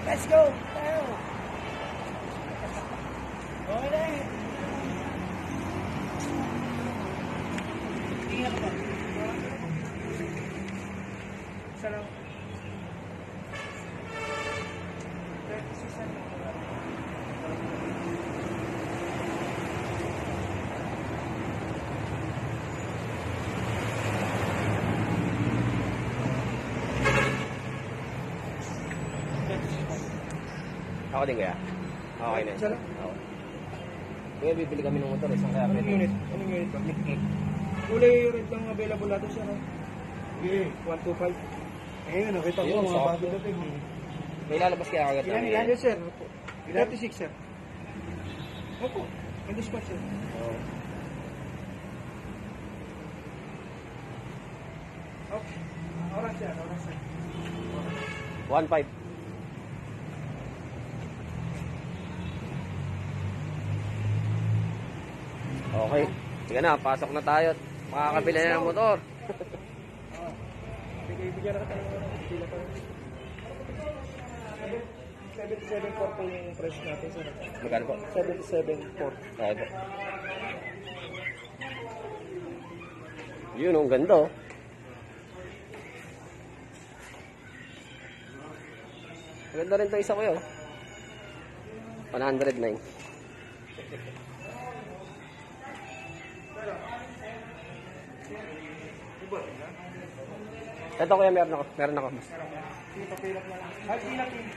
Let's go! Tayo! Okay na eh. Tingnan ko ba? Isa lang. Ako din kaya? Okay na. Isa lang? Oo. Kaya bibili kami ng motor, isang kaya. Anong unit? Anong unit ba? Kulay red lang available natin siya, no? Okay, 125. Ayun, nakita ko mga bago natin. May lalabas kaya agad namin. Ilan sir? 36 sir. Opo, may discount sir. Oo. Okay. Oras sir, oras sir. 1.5. Okay. Sige na, pasok na tayo. Makakabili na ng motor. Bigyan na tayo ng pila pa. 77.4 po yung price natin sir. Magkano po? 77.4. Okay po. Yun, ang ganda oh. Maganda rin ito isa ko yun. 109. Ito kuya, meron ako. Meron ako. Pilak na lang. Ay, pilak yun.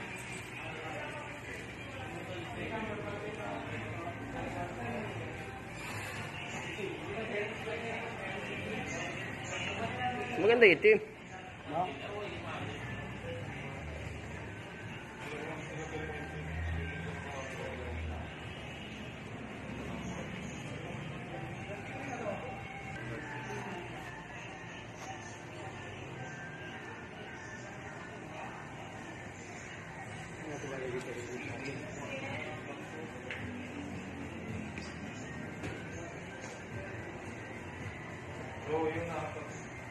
Maganda itim. No? Oo, yun na ako.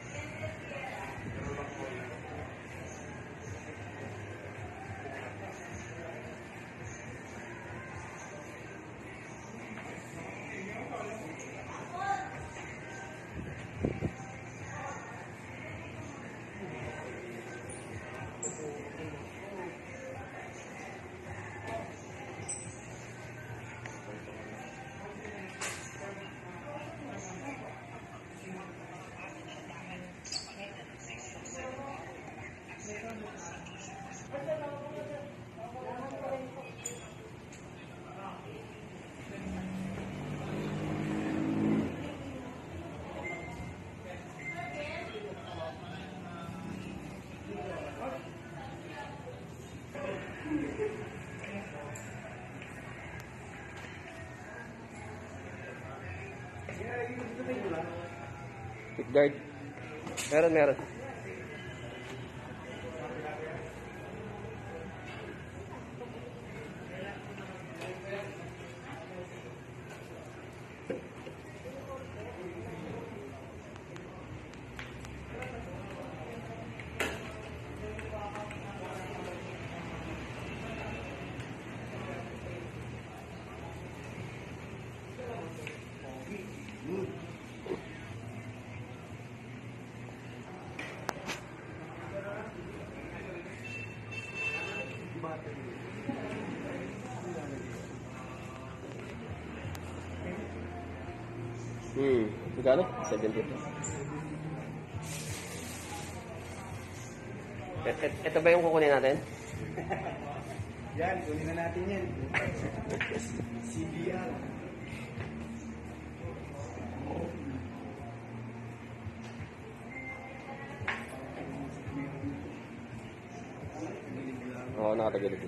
Guard. Meron. Magkano? 70. Ito ba yung kukunin natin? Yan, kunin na natin yan. CBR. Oo, nakatagilid.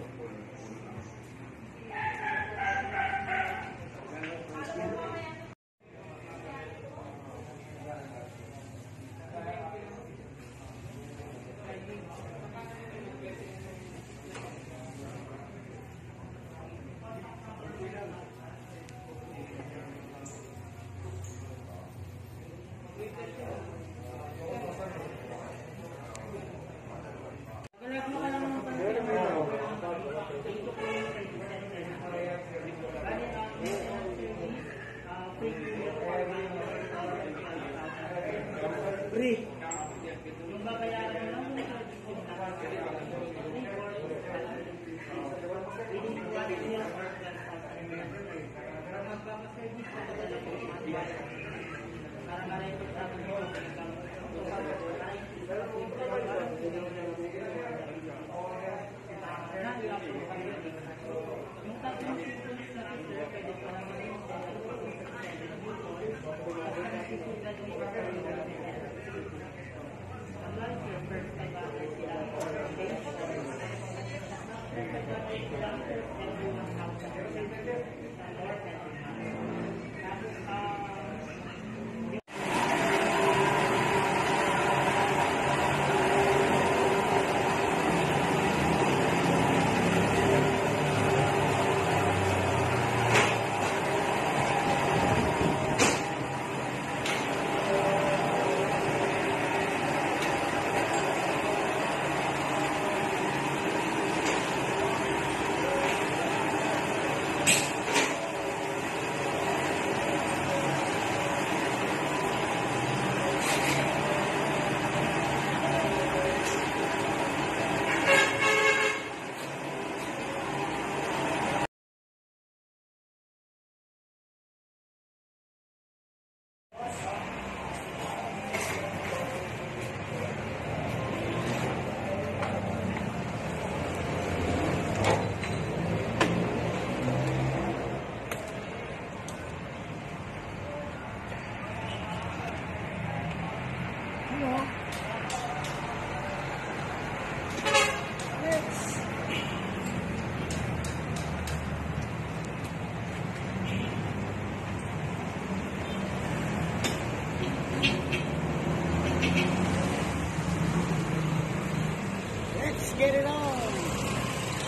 Let's get it on!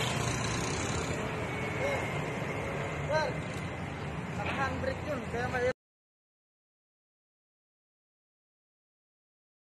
Sir, 100 yun, kaya